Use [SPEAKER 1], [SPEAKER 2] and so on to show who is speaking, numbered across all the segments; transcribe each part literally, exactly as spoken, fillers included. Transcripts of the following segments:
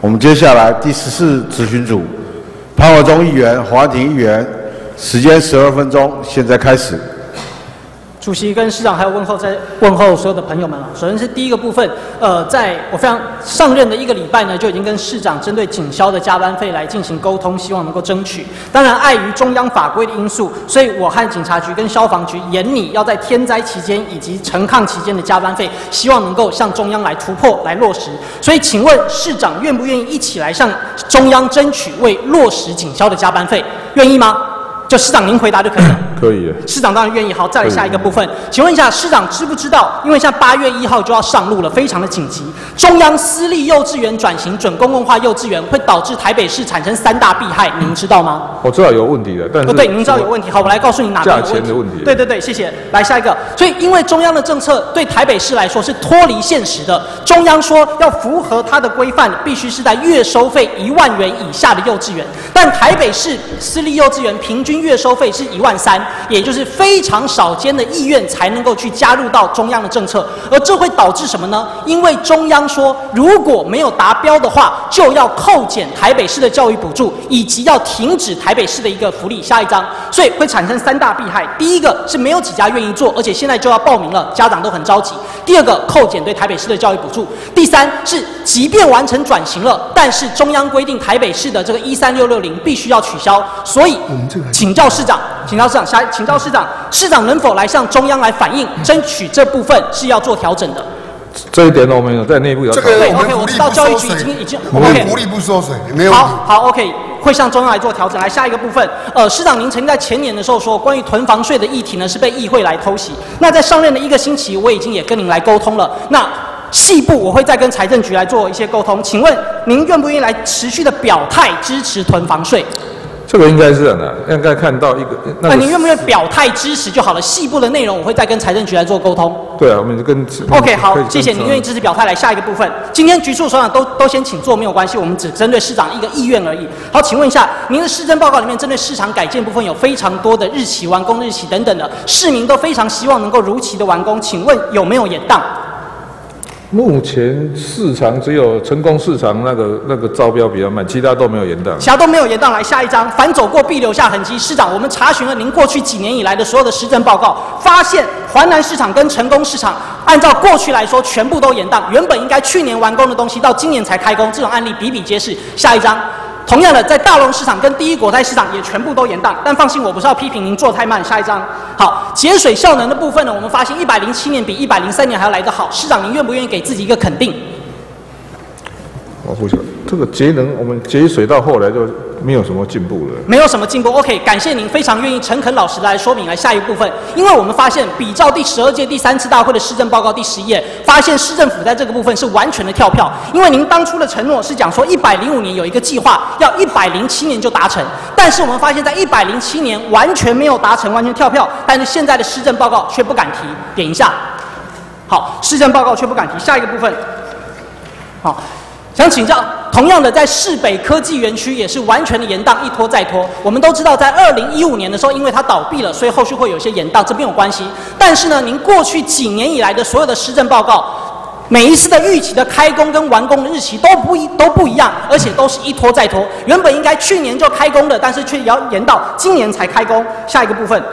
[SPEAKER 1] 我们接下来第十四质询组，潘伟忠议员、黄安庭议员，时间十二分钟，现在开始。
[SPEAKER 2] 主席跟市长还有问候在问候所有的朋友们了。首先是第一个部分，呃，在我非常上任的一个礼拜呢，就已经跟市长针对警消的加班费来进行沟通，希望能够争取。当然，碍于中央法规的因素，所以我和警察局跟消防局严拟要在天灾期间以及陈抗期间的加班费，希望能够向中央来突破来落实。所以，请问市长愿不愿意一起来向中央争取为落实警消的加班费？愿意吗？就市长您回答就可以了。
[SPEAKER 3] 可以。
[SPEAKER 2] 市长当然愿意。好，再来下一个部分，请问一下市长知不知道？因为像八月一号就要上路了，非常的紧急。中央私立幼稚园转型准公共化幼稚园，会导致台北市产生三大弊害，您知道吗？
[SPEAKER 3] 我知道有问题的，但是
[SPEAKER 2] 对，您知道有问题。好，我来告诉你哪个有问题。
[SPEAKER 3] 价钱的问题。
[SPEAKER 2] 对对对，谢谢。来下一个。所以因为中央的政策对台北市来说是脱离现实的，中央说要符合它的规范，必须是在月收费一万元以下的幼稚园，但台北市私立幼稚园平均月收费是一万三，也就是非常少见的意愿才能够去加入到中央的政策，而这会导致什么呢？因为中央说如果没有达标的话，就要扣减台北市的教育补助，以及要停止台北市的一个福利。下一章，所以会产生三大弊害。第一个是没有几家愿意做，而且现在就要报名了，家长都很着急。第二个，扣减对台北市的教育补助。第三是，即便完成转型了，但是中央规定台北市的这个一三六六零必须要取消，所以请教市长。请教市长，下请教市长，市长能否来向中央来反映，争取这部分是要做调整的？
[SPEAKER 3] 这一点我们有在内部有讨论。
[SPEAKER 2] 对 ，OK， 我知道教育局已经已经
[SPEAKER 4] OK， 福利不收水，没有问题。
[SPEAKER 2] 好，好 ，OK， 会向中央来做调整。来下一个部分，呃，市长您曾经在前年的时候说，关于囤房税的议题呢是被议会来偷袭。那在上任的一个星期，我已经也跟您来沟通了。那细部我会再跟财政局来做一些沟通。请问您愿不愿意来持续的表态支持囤房税？
[SPEAKER 3] 这个应该是这样的，应该看到一个。那
[SPEAKER 2] 个、您愿不愿意表态支持就好了？细部的内容我会再跟财政局来做沟通。
[SPEAKER 3] 对啊，我们跟。
[SPEAKER 2] OK， 好，谢谢您愿意支持表态。来下一个部分，今天局处首长都都先请坐，没有关系，我们只针对市长一个意愿而已。好，请问一下，您的施政报告里面针对市场改建部分有非常多的日期、完工日期等等的，市民都非常希望能够如期的完工，请问有没有延宕？
[SPEAKER 3] 目前市场只有成功市场那个那个招标比较慢，其他都没有延宕。
[SPEAKER 2] 其他都没有延宕。来下一章，凡走过必留下痕迹。市长，我们查询了您过去几年以来的所有的施政报告，发现环南市场跟成功市场，按照过去来说全部都延宕，原本应该去年完工的东西，到今年才开工，这种案例比比皆是。下一章。同样的，在大龙市场跟第一国泰市场也全部都延宕，但放心，我不是要批评您做太慢。下一章，好，节水效能的部分呢，我们发现一百零七年比一百零三年还要来得好。市长，您愿不愿意给自己一个肯定？
[SPEAKER 3] 我不晓得这个节能，我们节水到后来就没有什么进步了，
[SPEAKER 2] 没有什么进步。OK， 感谢您非常愿意诚恳老实的来说明。来下一部分，因为我们发现比照第十二届第三次大会的施政报告第十一页，发现市政府在这个部分是完全的跳票。因为您当初的承诺是讲说一百零五年有一个计划，要一百零七年就达成，但是我们发现在一百零七年完全没有达成，完全跳票。但是现在的施政报告却不敢提。点一下，好，施政报告却不敢提。下一个部分，好。想请教，同样的，在市北科技园区也是完全的延宕，一拖再拖。我们都知道，在二零一五年的时候，因为它倒闭了，所以后续会有一些延宕，这边有关系。但是呢，您过去几年以来的所有的施政报告，每一次的预期的开工跟完工的日期都不一都不一样，而且都是一拖再拖。原本应该去年就开工的，但是却要延到今年才开工。下一个部分，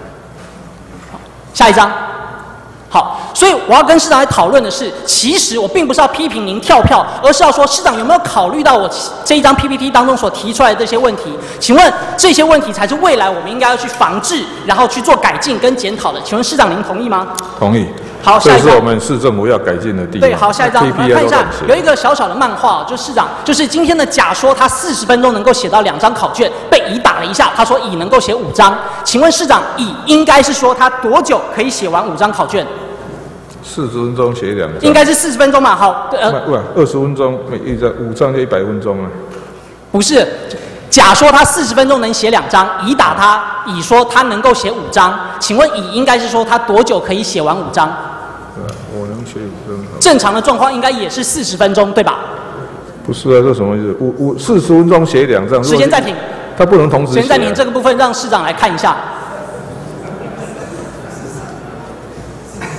[SPEAKER 2] 下一章。好，所以我要跟市长来讨论的是，其实我并不是要批评您跳票，而是要说市长有没有考虑到我这一张 P P T 当中所提出来的这些问题？请问这些问题才是未来我们应该要去防治，然后去做改进跟检讨的。请问市长您同意吗？
[SPEAKER 3] 同意。
[SPEAKER 2] 好，下一张。
[SPEAKER 3] 这是我们市政府要改进的地方。
[SPEAKER 2] 对，好，下一张我们来看一下，有一个小小的漫画，就市长，就是今天的甲说他四十分钟能够写到两张考卷，被乙打了一下，他说乙能够写五张。请问市长，乙应该是说他多久可以写完五张考卷？
[SPEAKER 3] 四十分钟写两张，
[SPEAKER 2] 应该是四十分钟嘛？好，
[SPEAKER 3] 呃，不，二十分钟，每一张五张就一百分钟了。
[SPEAKER 2] 不是，甲说他四十分钟能写两张，乙打他，乙说他能够写五张。请问乙应该是说他多久可以写完五张？
[SPEAKER 3] 对，我能写五张。
[SPEAKER 2] 正常的状况应该也是四十分钟，对吧？
[SPEAKER 3] 不是啊，这什么意思？五五四十分钟写两张。
[SPEAKER 2] 时间暂停。
[SPEAKER 3] 他不能同时写、啊。
[SPEAKER 2] 时间暂停，这个部分让市长来看一下。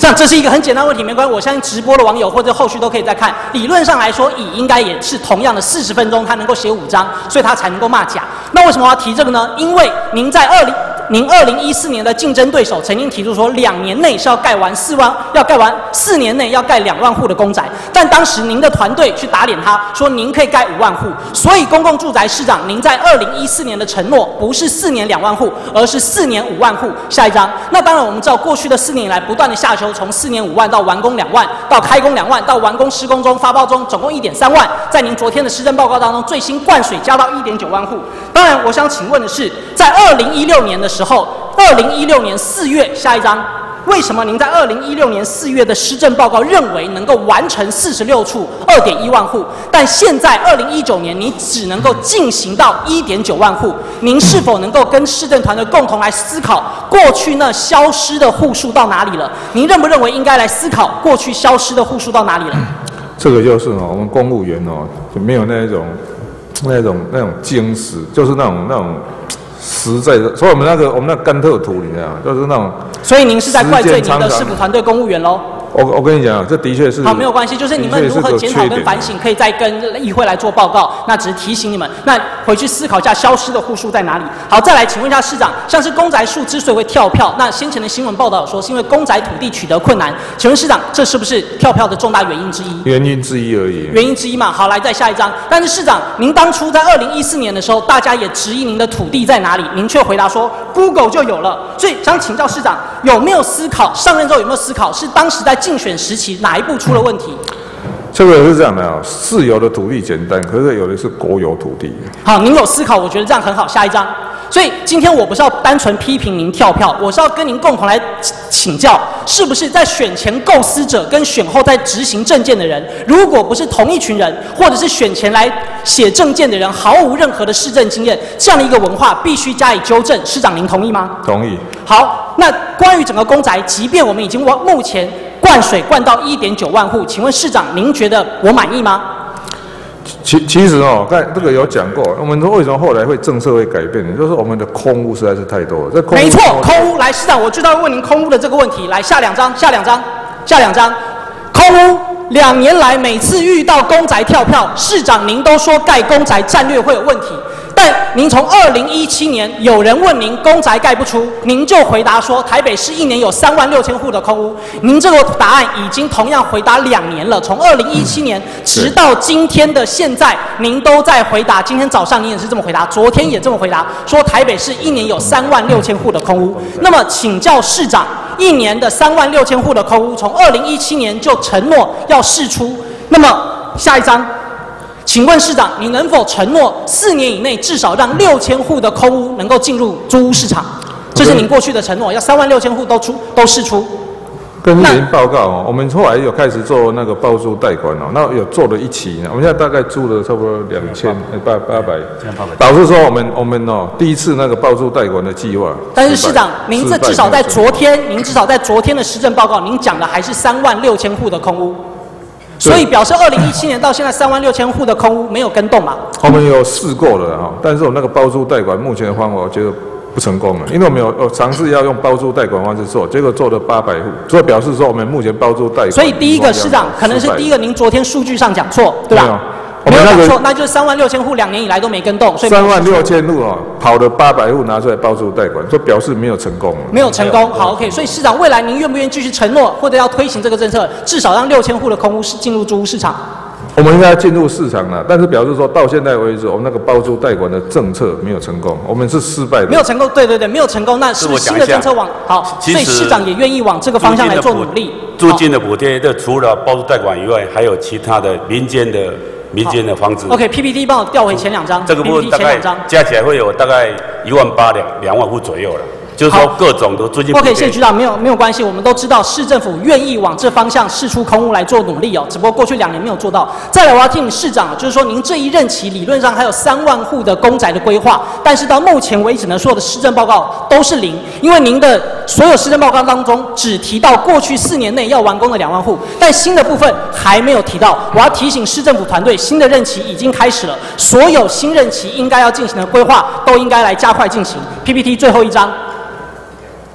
[SPEAKER 2] 像这是一个很简单的问题，没关系，我相信直播的网友或者后续都可以再看。理论上来说，乙应该也是同样的四十分钟，他能够写五张，所以他才能够骂甲。那为什么我要提这个呢？因为您在二零。您二零一四年的竞争对手曾经提出说，两年内是要盖完四万，要盖完四年内要盖两万户的公宅，但当时您的团队去打脸他，说您可以盖五万户，所以公共住宅市长，您在二零一四年的承诺不是四年两万户，而是四年五万户。下一张，那当然我们知道，过去的四年以来不断的下修，从四年五万到完工两万，到开工两万，到完工施工中发包中，总共一点三万，在您昨天的施政报告当中，最新灌水加到一点九万户。当然，我想请问的是，在二零一六年的时候，二零一六年四月，下一张，为什么您在二零一六年四月的施政报告认为能够完成四十六处二点一万户，但现在二零一九年你只能够进行到一点九万户？您是否能够跟市政团队共同来思考，过去那消失的户数到哪里了？您认不认为应该来思考过去消失的户数到哪里了？
[SPEAKER 3] 这个就是哦，我们公务员哦，就没有那种那种那种精实，就是那种那种。实在的，所以我们那个我们那甘特图，你知道吗？就是那种。
[SPEAKER 2] 所以您是在怪罪您的市府团队公务员喽？
[SPEAKER 3] 我我跟你讲，这的确是
[SPEAKER 2] 好，没有关系，就是你们如何检讨跟反省，可以再跟议会来做报告。那只是提醒你们，那回去思考一下消失的户数在哪里。好，再来请问一下市长，像是公宅数之所以会跳票，那先前的新闻报道有说是因为公宅土地取得困难，请问市长，这是不是跳票的重大原因之一？
[SPEAKER 3] 原因之一而已。
[SPEAKER 2] 原因之一嘛。好，来再下一张。但是市长，您当初在二零一四年的时候，大家也质疑您的土地在哪里，您却回答说 Google 就有了。所以想请教市长，有没有思考上任之后有没有思考，是当时在竞选时期哪一步出了问题？
[SPEAKER 3] 这个是这样的啊，私有的土地简单，可是有的是国有土地。
[SPEAKER 2] 好，您有思考，我觉得这样很好。下一张。所以今天我不是要单纯批评您跳票，我是要跟您共同来请教，是不是在选前构思者跟选后在执行政见的人，如果不是同一群人，或者是选前来写政见的人毫无任何的市政经验，这样的一个文化必须加以纠正。市长您同意吗？
[SPEAKER 3] 同意。
[SPEAKER 2] 好，那关于整个公宅，即便我们已经往目前灌水灌到一点九万户，请问市长您觉得我满意吗？
[SPEAKER 3] 其其实哦，刚才这个有讲过，我们说为什么后来会政策会改变，就是我们的空屋实在是太多了。这空屋
[SPEAKER 2] 没错，空屋。来，市长，我就要问您空屋的这个问题。来，下两张，下两张，下两张。空屋两年来每次遇到公宅跳票，市长您都说盖公宅战略会有问题。但您从二零一七年有人问您公宅盖不出，您就回答说台北市一年有三万六千户的空屋。您这个答案已经同样回答两年了，从二零一七年直到今天的现在，您都在回答。今天早上您也是这么回答，昨天也这么回答，说台北市一年有三万六千户的空屋。那么请教市长，一年的三万六千户的空屋，从二零一七年就承诺要释出，那么下一张。请问市长，你能否承诺四年以内至少让六千户的空屋能够进入租屋市场？这是您过去的承诺，要三万六千户都出都释出。
[SPEAKER 3] 跟您报告哦，我们后来有开始做那个包租贷款哦，那有做了一期呢，我们现在大概租了差不多两千八八百，导致说我们我们哦第一次那个包租贷款的计划。
[SPEAKER 2] 但是市长，您这至少在昨天，您至少在昨天的施政报告，您讲的还是三万六千户的空屋。所以表示二零一七年到现在三万六千户的空屋没有跟动嘛？
[SPEAKER 3] 我们有试过了哈，但是我那个包租贷款目前的方法我觉得不成功了，因为我们有有尝试要用包租贷款方式做，结果做了八百户，所以表示说我们目前包租贷款。
[SPEAKER 2] 所以第一个市长可能是第一个，您昨天数据上讲错，对吧？没有讲错，那就是三万六千户两年以来都没跟动，所以
[SPEAKER 3] 三万六千户哦，跑了八百户拿出来包租贷款，就表示没有成功。
[SPEAKER 2] 没有成功，好 ，OK。所以市长未来您愿不愿意继续承诺，或者要推行这个政策，至少让六千户的空屋进入租屋市场？
[SPEAKER 3] 我们应该进入市场了，但是表示说到现在为止，我们那个包租贷款的政策没有成功，我们是失败的。
[SPEAKER 2] 没有成功，对对对，没有成功。那是不是新的政策往好？所以市长也愿意往这个方向来做努力。
[SPEAKER 5] 租金的补贴，这除了包租贷款以外，还有其他的民间的。民间的房子
[SPEAKER 2] ，OK，P P T 帮我调回前两张，
[SPEAKER 5] 这个部分大概加起来会有大概一万八两两万户左右了。就是说各种的租金。
[SPEAKER 2] OK， 谢谢局长，没有没有关系，我们都知道市政府愿意往这方向释出空屋来做努力哦，只不过过去两年没有做到。再来，我要听市长，就是说您这一任期理论上还有三万户的公宅的规划，但是到目前为止呢，所有的施政报告都是零，因为您的所有施政报告当中只提到过去四年内要完工的两万户，但新的部分还没有提到。我要提醒市政府团队，新的任期已经开始了，所有新任期应该要进行的规划都应该来加快进行。P P T 最后一张。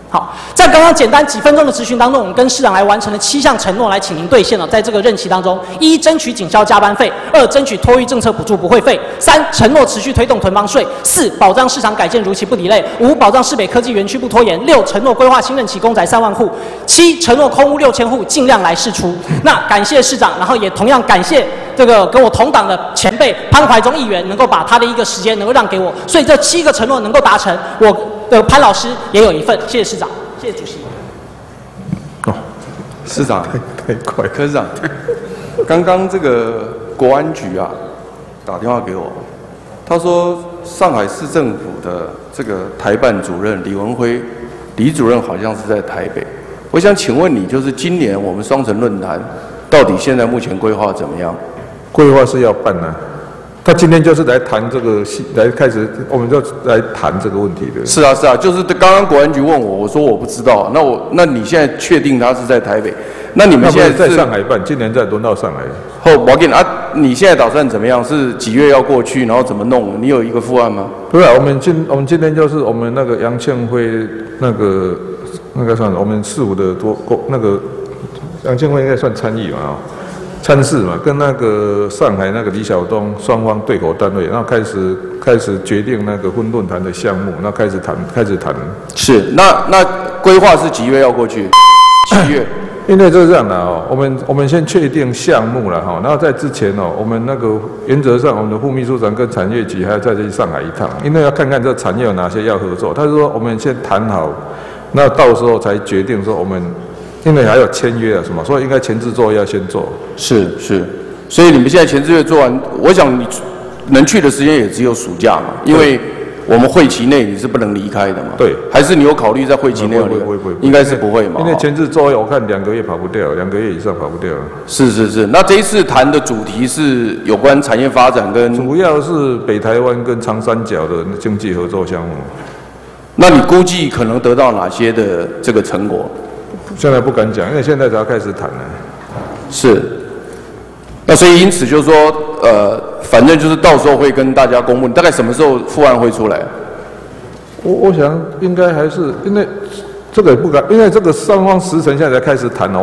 [SPEAKER 2] 好，在刚刚简单几分钟的质询当中，我们跟市长来完成了七项承诺，来请您兑现了。在这个任期当中，一、争取警消加班费；二、争取托育政策补助不会费；三、承诺持续推动囤房税；四、保障市场改建如期不抵赖；五、保障市北科技园区不拖延；六、承诺规划新任期公宅三万户；七、承诺空屋六千户，尽量来释出。那感谢市长，然后也同样感谢这个跟我同党的前辈潘怀忠议员，能够把他的一个时间能够让给我，所以这七个承诺能够达成，我的潘老师也有一份。谢谢市长，谢谢主席。
[SPEAKER 6] 哦，市长
[SPEAKER 3] 太快，
[SPEAKER 6] 科市长，刚刚这个国安局啊打电话给我，他说上海市政府的这个台办主任李文辉，李主任好像是在台北。我想请问你，就是今年我们双城论坛到底现在目前规划怎么样？
[SPEAKER 3] 规划是要办啊。他今天就是来谈这个，来开始，我们就来谈这个问题的。
[SPEAKER 6] 是啊，是啊，就是刚刚国安局问我，我说我不知道。那我，那你现在确定他是在台北？那你们现在
[SPEAKER 3] 在上海办，今年再轮到上海。
[SPEAKER 6] 后，我给你啊，你现在打算怎么样？是几月要过去，然后怎么弄？你有一个副案吗？
[SPEAKER 3] 不是、啊，我们今我们今天就是我们那个杨庆辉那个那个算我们市府的多那个杨庆辉应该算参议嘛啊。参事嘛，跟那个上海那个李晓东双方对口单位，然后开始开始决定那个婚论坛的项目，然后开始谈开始谈。
[SPEAKER 6] 是，那那规划是几月要过去？七月。
[SPEAKER 3] 因为就是这样的哦，我们我们先确定项目了哈，然后在之前哦，我们那个原则上我们的副秘书长跟产业局还要再去上海一趟，因为要看看这产业有哪些要合作。他说我们先谈好，那到时候才决定说我们。因为还有签约啊什么，所以应该前置作业要先做。
[SPEAKER 6] 是是，所以你们现在前置作业做完，我想你能去的时间也只有暑假嘛，因为我们会期内你是不能离开的嘛。
[SPEAKER 3] 对。
[SPEAKER 6] 还是你有考虑在会期内？
[SPEAKER 3] 不会不会不会。
[SPEAKER 6] 应该是不会嘛。
[SPEAKER 3] 因为前置作业我看两个月跑不掉，两个月以上跑不掉。
[SPEAKER 6] 是是是，那这一次谈的主题是有关产业发展跟。
[SPEAKER 3] 主要是北台湾跟长三角的经济合作项目。
[SPEAKER 6] 那你估计可能得到哪些的这个成果？
[SPEAKER 3] 现在不敢讲，因为现在才要开始谈呢。
[SPEAKER 6] 是，那所以因此就是说，呃，反正就是到时候会跟大家公布，大概什么时候副案会出来？
[SPEAKER 3] 我我想应该还是因为这个也不敢，因为这个双方时程现在才开始谈哦。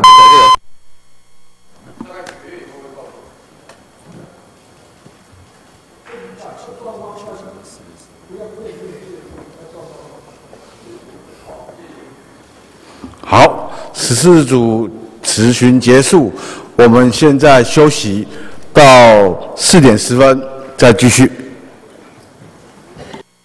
[SPEAKER 1] 好，十四组质询结束，我们现在休息到四点十分再继续。